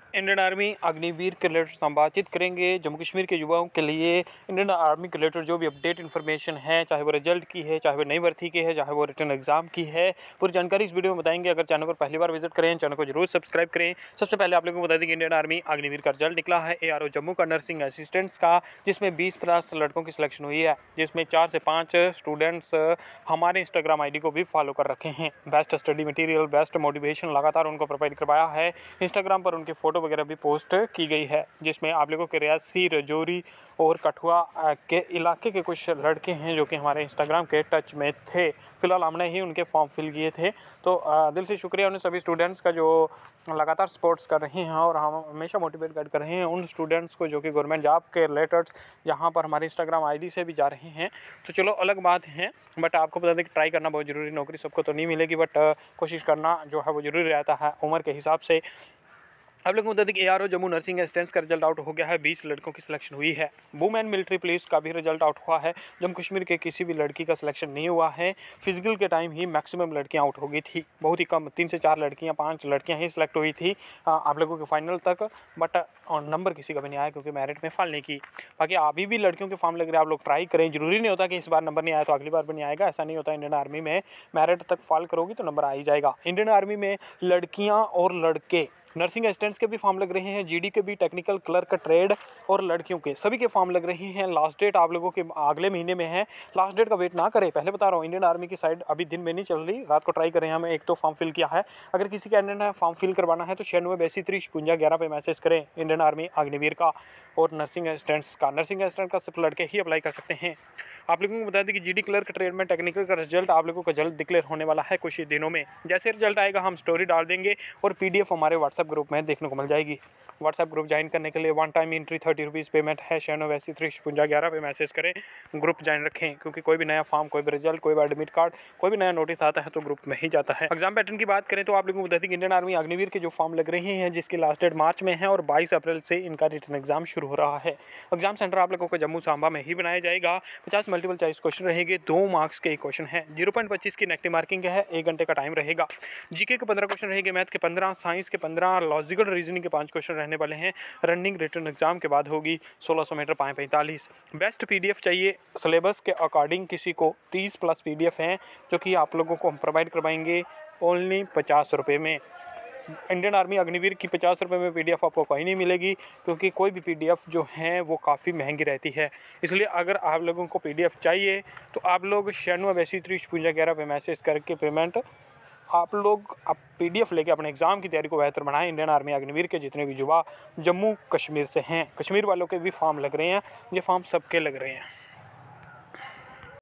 Indian army Agniveer के related हम बातचीत करेंगे। जम्मू कश्मीर के युवाओं के लिए इंडियन आर्मी के रिलेटेड जो भी अपडेट इन्फॉर्मेशन है, चाहे वो रिजल्ट की है, चाहे वो नई भर्ती की है, चाहे वो रिटर्न एग्जाम की है, पूरी जानकारी इस वीडियो में बताएंगे। अगर चैनल पर पहली बार विजिट करें, चैनल को जरूर सब्सक्राइब करें। सबसे पहले आप लोगों को बता दें कि इंडियन आर्मी अग्निवीर का रिजल्ट निकला है ARO जम्मू का नर्सिंग असिस्टेंट्स का, जिसमें 20+ लड़कों की सिलेक्शन हुई है, जिसमें 4 से 5 स्टूडेंट्स हमारे इंस्टाग्राम ID को भी फॉलो कर रखे हैं। Best study material, best motivation लगातार उनको प्रोवाइड करवाया है। इंस्टाग्राम पर उनकी फोटो वगैरह भी पोस्ट की गई है, जिसमें आप लोगों के रियासी, राजौरी और कठुआ के इलाके के कुछ लड़के हैं जो कि हमारे इंस्टाग्राम के टच में थे। फिलहाल हमने ही उनके फॉर्म फिल किए थे, तो दिल से शुक्रिया उन सभी स्टूडेंट्स का जो लगातार सपोर्ट्स कर रहे हैं और हम हमेशा मोटिवेट कर रहे हैं उन स्टूडेंट्स को जो कि गवर्नमेंट जॉब के रिलेटेड यहाँ पर हमारे इंस्टाग्राम ID से भी जा रहे हैं। तो चलो अलग बात है, बट आपको बता दें कि ट्राई करना बहुत ज़रूरी। नौकरी सबको तो नहीं मिलेगी, बट कोशिश करना जो है वो ज़रूरी रहता है उम्र के हिसाब से। आप लोगों को बता दें कि ARO जम्मू नर्सिंग असिस्टेंट्स का रिजल्ट आउट हो गया है। 20 लड़कों की सिलेक्शन हुई है। वुमेन मिलिट्री पुलिस का भी रिजल्ट आउट हुआ है। जम्मू कश्मीर के किसी भी लड़की का सिलेक्शन नहीं हुआ है। फिजिकल के टाइम ही मैक्सिमम लड़कियां आउट हो गई थी, बहुत ही कम 3 से 4 लड़कियां, 5 लड़कियां ही सिलेक्ट हुई थी आप लोगों के फाइनल तक, बट नंबर किसी का भी नहीं आया क्योंकि मेरिट में फॉल नहीं की। बाकी अभी भी लड़कियों के फॉर्म लग रहे हैं, आप लोग ट्राई करें। जरूरी नहीं होता कि इस बार नंबर नहीं आया तो अगली बार भी नहीं आएगा, ऐसा नहीं होता। इंडियन आर्मी में मेरिट तक फॉल करोगी तो नंबर आ ही जाएगा। इंडियन आर्मी में लड़कियां और लड़के नर्सिंग असिस्टेंट्स के भी फॉर्म लग रहे हैं, GD के भी, टेक्निकल, क्लर्क, ट्रेड और लड़कियों के सभी के फॉर्म लग रहे हैं। लास्ट डेट आप लोगों के अगले महीने में है। लास्ट डेट का वेट ना करें, पहले बता रहा हूँ। इंडियन आर्मी की साइड अभी दिन में नहीं चल रही, रात को ट्राई करें। हमें एक तो फॉर्म फिल किया है। अगर किसी कैंडिडेट ने फॉर्म फिल करवाना है तो 9682535611 पे मैसेज करें। इंडियन आर्मी अग्निवीर का और नर्सिंग असिस्टेंट्स का। नर्सिंग असिस्टेंट का सिर्फ लड़के ही अप्लाई कर सकते हैं। आप लोगों को बता दें कि GD, क्लर्क, ट्रेड में, टेक्निकल का रिजल्ट आप लोगों को जल्द डिक्लेयर होने वाला है कुछ ही दिनों में। जैसे रिजल्ट आएगा हम स्टोरी डाल देंगे और PDF हमारे व्हाट्सएप ग्रुप में देखने को मिल जाएगी। व्हाट्सएप ग्रुप ज्वाइन करने के लिए 1 टाइम एंट्री 30 रुपीज़ पेमेंट है। 9682535611 पे मैसेज करें, ग्रुप ज्वाइन रखें, क्योंकि कोई भी नया फॉर्म, कोई भी रिजल्ट, कोई भी एडमिट कार्ड, कोई भी नया नोटिस आता है तो ग्रुप में ही जाता है। एग्जाम पैटर्न की बात करें तो आप लोगों को बता दें कि इंडियन आर्मी अग्निवीर के जो फॉर्म लग रहे हैं, जिसकी लास्ट डेट मार्च में है और 22 अप्रैल से इनका रिटर्न एग्जाम शुरू हो रहा है। एग्जाम सेंटर आप लोगों को जम्मू सांबा में ही बनाया जाएगा। 50 मल्टीपल चॉइस क्वेश्चन रहेंगे, 2 मार्क्स के क्वेश्चन है। 0.25 की नेगेटिव मार्किंग है। 1 घंटे का टाइम रहेगा। GK के 15 क्वेश्चन रहेंगे, मैथ के 15, साइंस के 15, लॉजिकल रीजनिंग के 5 क्वेश्चन रहने वाले हैं। रनिंग रिटर्न एग्जाम के बाद होगी। 1600 मीटर पाए 45। बेस्ट PDF चाहिए सिलेबस के अकॉर्डिंग, किसी को 30+ PDF हैं जो कि आप लोगों को हम प्रोवाइड करवाएंगे ओनली 50 रुपये में। इंडियन आर्मी अग्निवीर की 50 रुपये में PDF आपको कहीं नहीं मिलेगी, क्योंकि कोई भी PDF जो है वो काफ़ी महंगी रहती है। इसलिए अगर आप लोगों को PDF चाहिए तो आप लोग 9682535611 पे मैसेज करके पेमेंट आप लोग PDF लेके अपने एग्ज़ाम की तैयारी को बेहतर बनाएं। इंडियन आर्मी अग्निवीर के जितने भी युवा जम्मू कश्मीर से हैं, कश्मीर वालों के भी फॉर्म लग रहे हैं, ये फॉर्म सबके लग रहे हैं।